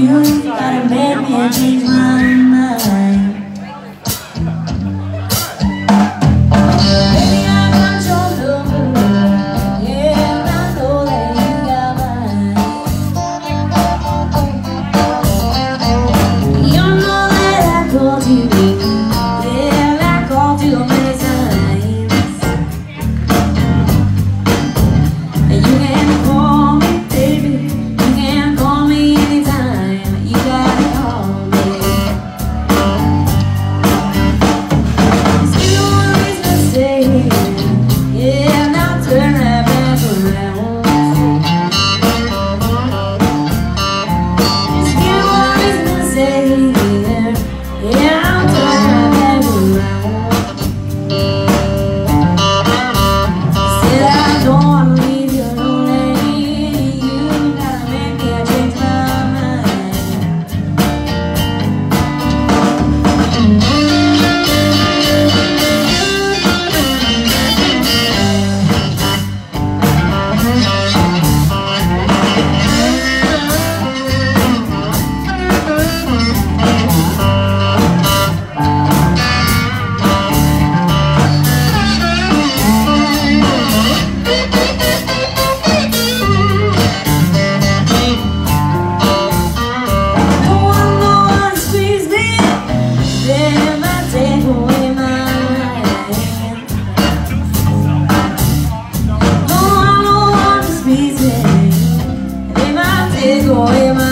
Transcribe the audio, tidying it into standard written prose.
You gotta make me change my mind. Baby, I got your number. Yeah, and I know that you got mine. You know that I called you. Yeah, I called you many times. And you can call me, baby. You can call me anytime. You gotta call me. Still one reason to stay here. Yeah, now turn right back around. Still one reason to stay here. Yeah, I'll turn right back around. Said I don't wanna leave you lonely. You gotta make me change my mind. Don't want no one to squeeze me. Then I take away my hand. Don't want no one to squeeze me. They might take away my